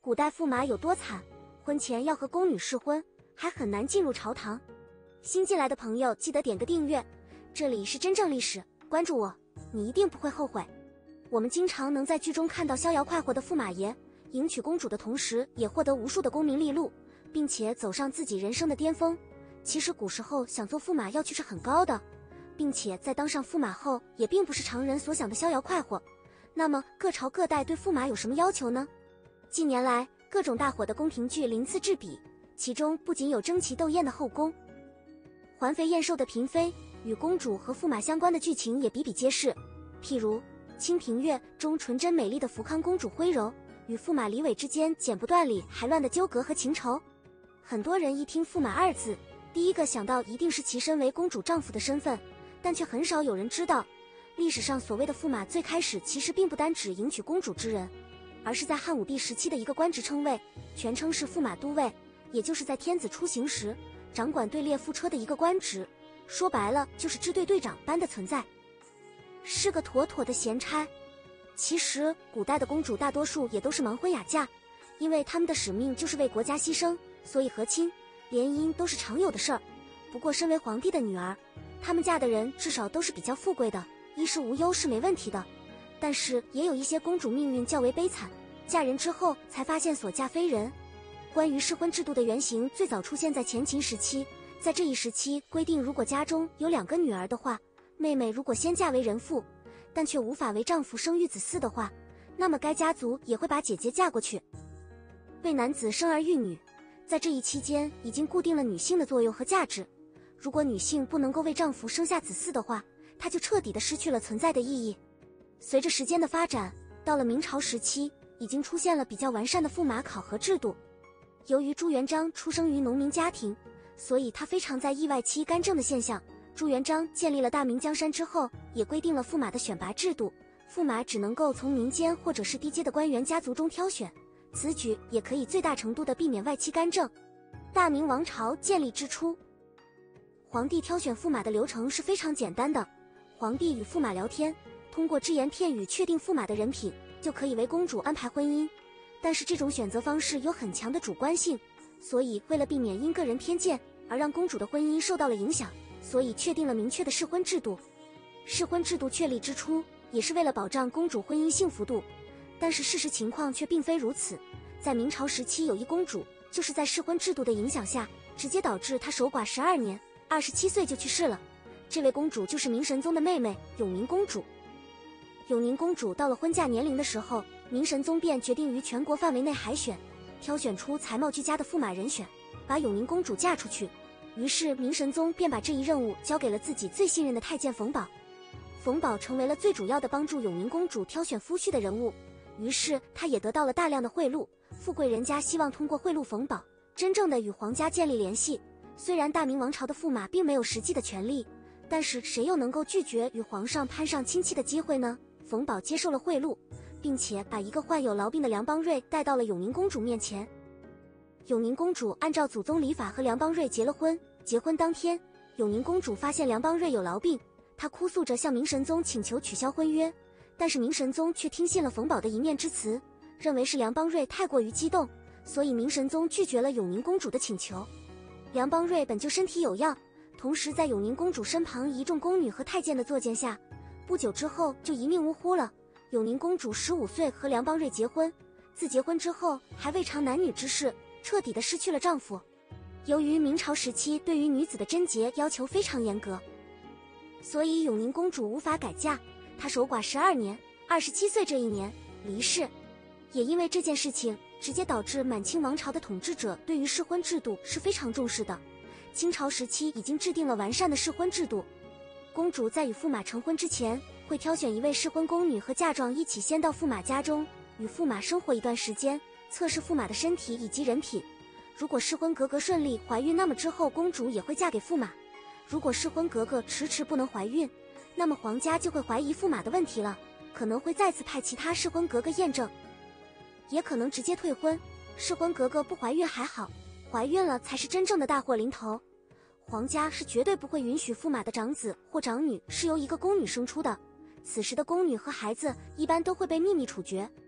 古代驸马有多惨，婚前要和宫女试婚，还很难进入朝堂。新进来的朋友记得点个订阅，这里是真正历史，关注我，你一定不会后悔。我们经常能在剧中看到逍遥快活的驸马爷，迎娶公主的同时，也获得无数的功名利禄，并且走上自己人生的巅峰。其实古时候想做驸马要求是很高的，并且在当上驸马后，也并不是常人所想的逍遥快活。那么各朝各代对驸马有什么要求呢？近年来各种大火的宫廷剧鳞次栉比，其中不仅有争奇斗艳的后宫、环肥燕瘦的嫔妃，与公主和驸马相关的剧情也比比皆是。譬如《清平乐》中纯真美丽的福康公主徽柔与驸马李伟之间剪不断理还乱的纠葛和情仇。很多人一听驸马二字，第一个想到一定是其身为公主丈夫的身份，但却很少有人知道，历史上所谓的驸马最开始其实并不单指迎娶公主之人，而是在汉武帝时期的一个官职称谓，全称是驸马都尉，也就是在天子出行时掌管队列副车的一个官职，说白了就是支队队长般的存在，是个妥妥的闲差。其实古代的公主大多数也都是盲婚哑嫁，因为他们的使命就是为国家牺牲，所以和亲联姻都是常有的事儿。不过身为皇帝的女儿，他们嫁的人至少都是比较富贵的，衣食无忧是没问题的。但是也有一些公主命运较为悲惨，嫁人之后才发现所嫁非人。关于适婚制度的原型最早出现在前秦时期，在这一时期规定，如果家中有2个女儿的话，妹妹如果先嫁为人妇，但却无法为丈夫生育子嗣的话，那么该家族也会把姐姐嫁过去，为男子生儿育女。在这一期间已经固定了女性的作用和价值，如果女性不能够为丈夫生下子嗣的话，她就彻底的失去了存在的意义。随着时间的发展，到了明朝时期，已经出现了比较完善的驸马考核制度。由于朱元璋出生于农民家庭，所以他非常在意外戚干政的现象。朱元璋建立了大明江山之后，也规定了驸马的选拔制度，驸马只能够从民间或者是低阶的官员家族中挑选，此举也可以最大程度地避免外戚干政。大明王朝建立之初，皇帝挑选驸马的流程是非常简单的，皇帝与驸马聊天，通过只言片语确定驸马的人品，就可以为公主安排婚姻。但是这种选择方式有很强的主观性，所以为了避免因个人偏见而让公主的婚姻受到了影响，所以确定了明确的适婚制度。适婚制度确立之初，也是为了保障公主婚姻幸福度，但是事实情况却并非如此。在明朝时期，有一公主就是在适婚制度的影响下，直接导致她守寡12年，27岁就去世了。这位公主就是明神宗的妹妹永宁公主。永宁公主到了婚嫁年龄的时候，明神宗便决定于全国范围内海选，挑选出才貌俱佳的驸马人选，把永宁公主嫁出去。于是明神宗便把这一任务交给了自己最信任的太监冯保。冯保成为了最主要的帮助永宁公主挑选夫婿的人物，于是他也得到了大量的贿赂。富贵人家希望通过贿赂冯保，真正的与皇家建立联系。虽然大明王朝的驸马并没有实际的权利，但是谁又能够拒绝与皇上攀上亲戚的机会呢？冯保接受了贿赂，并且把一个患有痨病的梁邦瑞带到了永宁公主面前。永宁公主按照祖宗礼法和梁邦瑞结了婚。结婚当天，永宁公主发现梁邦瑞有痨病，她哭诉着向明神宗请求取消婚约，但是明神宗却听信了冯保的一面之词，认为是梁邦瑞太过于激动，所以明神宗拒绝了永宁公主的请求。梁邦瑞本就身体有恙，同时在永宁公主身旁一众宫女和太监的作践下，不久之后就一命呜呼了。永宁公主15岁和梁邦瑞结婚，自结婚之后还未尝男女之事，彻底的失去了丈夫。由于明朝时期对于女子的贞洁要求非常严格，所以永宁公主无法改嫁，她守寡12年，27岁这一年离世。也因为这件事情，直接导致满清王朝的统治者对于适婚制度是非常重视的。清朝时期已经制定了完善的适婚制度，公主在与驸马成婚之前，会挑选一位适婚宫女和嫁妆一起先到驸马家中，与驸马生活一段时间，测试驸马的身体以及人品。如果适婚格格顺利怀孕，那么之后公主也会嫁给驸马。如果适婚格格迟迟不能怀孕，那么皇家就会怀疑驸马的问题了，可能会再次派其他适婚格格验证，也可能直接退婚。适婚格格不怀孕还好，怀孕了才是真正的大祸临头。皇家是绝对不会允许驸马的长子或长女是由一个宫女生出的，此时的宫女和孩子一般都会被秘密处决。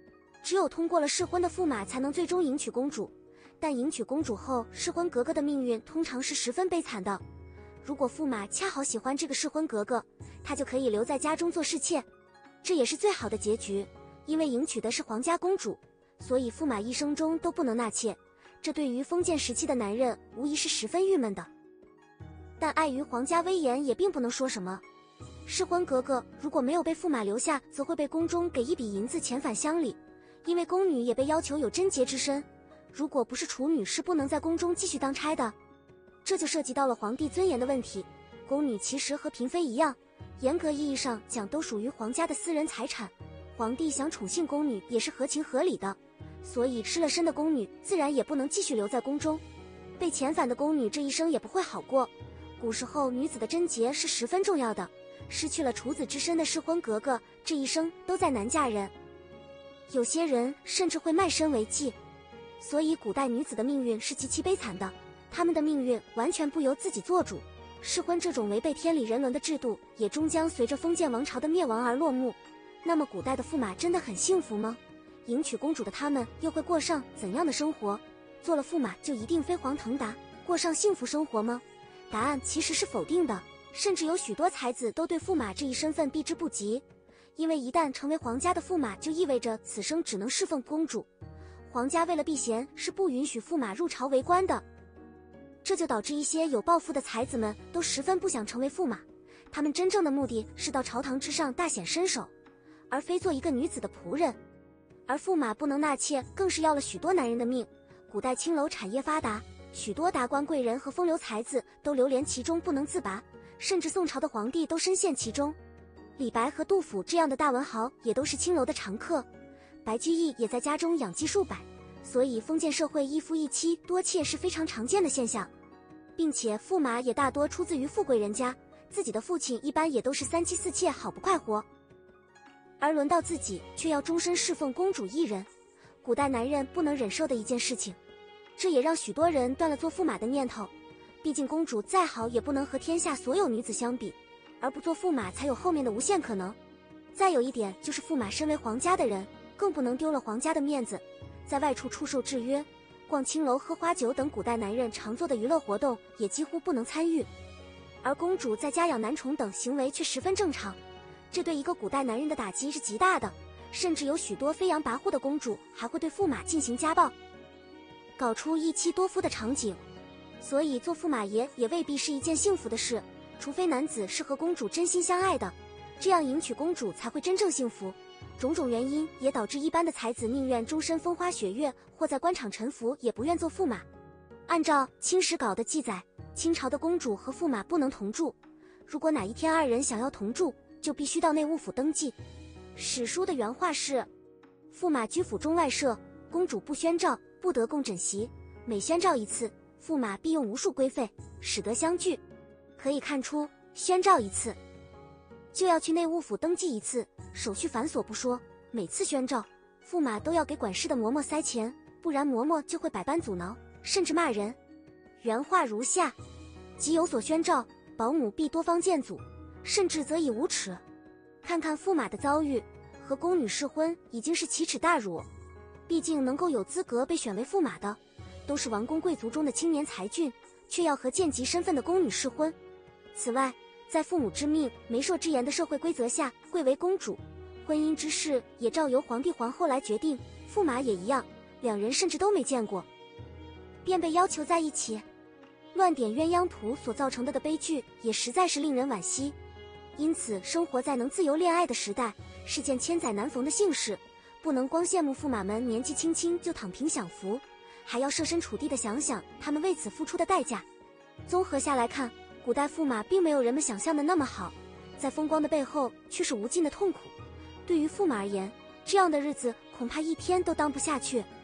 只有通过了试婚的驸马才能最终迎娶公主，但迎娶公主后，试婚格格的命运通常是十分悲惨的。如果驸马恰好喜欢这个试婚格格，他就可以留在家中做侍妾，这也是最好的结局。因为迎娶的是皇家公主，所以驸马一生中都不能纳妾，这对于封建时期的男人无疑是十分郁闷的。但碍于皇家威严，也并不能说什么。试婚格格如果没有被驸马留下，则会被宫中给一笔银子遣返乡里，因为宫女也被要求有贞洁之身，如果不是处女是不能在宫中继续当差的。这就涉及到了皇帝尊严的问题。宫女其实和嫔妃一样，严格意义上讲都属于皇家的私人财产，皇帝想宠幸宫女也是合情合理的，所以失了身的宫女自然也不能继续留在宫中。被遣返的宫女这一生也不会好过。古时候女子的贞洁是十分重要的，失去了处子之身的试婚格格这一生都在难嫁人，有些人甚至会卖身为妓。所以古代女子的命运是极其悲惨的，她们的命运完全不由自己做主。试婚这种违背天理人伦的制度也终将随着封建王朝的灭亡而落幕。那么古代的驸马真的很幸福吗？迎娶公主的他们又会过上怎样的生活？做了驸马就一定飞黄腾达，过上幸福生活吗？答案其实是否定的，甚至有许多才子都对驸马这一身份避之不及，因为一旦成为皇家的驸马，就意味着此生只能侍奉公主。皇家为了避嫌，是不允许驸马入朝为官的。这就导致一些有抱负的才子们都十分不想成为驸马，他们真正的目的是到朝堂之上大显身手，而非做一个女子的仆人。而驸马不能纳妾，更是要了许多男人的命。古代青楼产业发达，许多达官贵人和风流才子都流连其中不能自拔，甚至宋朝的皇帝都深陷其中。李白和杜甫这样的大文豪也都是青楼的常客，白居易也在家中养妓数百，所以封建社会一夫一妻多妾是非常常见的现象。并且驸马也大多出自于富贵人家，自己的父亲一般也都是三妻四妾，好不快活。而轮到自己却要终身侍奉公主一人，古代男人不能忍受的一件事情。这也让许多人断了做驸马的念头，毕竟公主再好也不能和天下所有女子相比，而不做驸马才有后面的无限可能。再有一点就是驸马身为皇家的人，更不能丢了皇家的面子，在外处出售制约，逛青楼喝花酒等古代男人常做的娱乐活动也几乎不能参与。而公主在家养男宠等行为却十分正常，这对一个古代男人的打击是极大的，甚至有许多飞扬跋扈的公主还会对驸马进行家暴，搞出一妻多夫的场景。所以做驸马爷也未必是一件幸福的事，除非男子是和公主真心相爱的，这样迎娶公主才会真正幸福。种种原因也导致一般的才子宁愿终身风花雪月，或在官场沉浮，也不愿做驸马。按照《清史稿》的记载，清朝的公主和驸马不能同住，如果哪一天二人想要同住，就必须到内务府登记。史书的原话是：驸马居府中外舍，公主不宣召，不得共枕席。每宣召一次，驸马必用无数规费，使得相聚。可以看出，宣召一次就要去内务府登记一次，手续繁琐不说，每次宣召，驸马都要给管事的嬷嬷塞钱，不然嬷嬷就会百般阻挠，甚至骂人。原话如下：即有所宣召，保姆必多方见阻，甚至则以无耻。看看驸马的遭遇，和宫女试婚已经是奇耻大辱。毕竟能够有资格被选为驸马的，都是王公贵族中的青年才俊，却要和贱籍身份的宫女试婚。此外，在父母之命、媒妁之言的社会规则下，贵为公主，婚姻之事也照由皇帝皇后来决定。驸马也一样，两人甚至都没见过，便被要求在一起，乱点鸳鸯谱所造成的悲剧也实在是令人惋惜。因此，生活在能自由恋爱的时代是件千载难逢的幸事，不能光羡慕驸马们年纪轻轻就躺平享福，还要设身处地的想想他们为此付出的代价。综合下来看，古代驸马并没有人们想象的那么好，在风光的背后却是无尽的痛苦。对于驸马而言，这样的日子恐怕一天都当不下去。